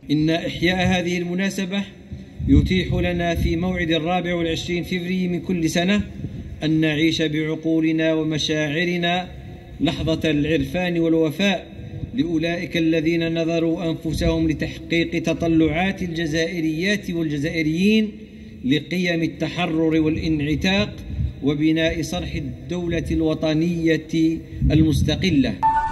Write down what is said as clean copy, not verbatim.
إن إحياء هذه المناسبة يتيح لنا في موعد 24 فبراير من كل سنة أن نعيش بعقولنا ومشاعرنا لحظة العرفان والوفاء لأولئك الذين نذروا أنفسهم لتحقيق تطلعات الجزائريات والجزائريين لقيم التحرر والانعتاق وبناء صرح الدولة الوطنية المستقلة.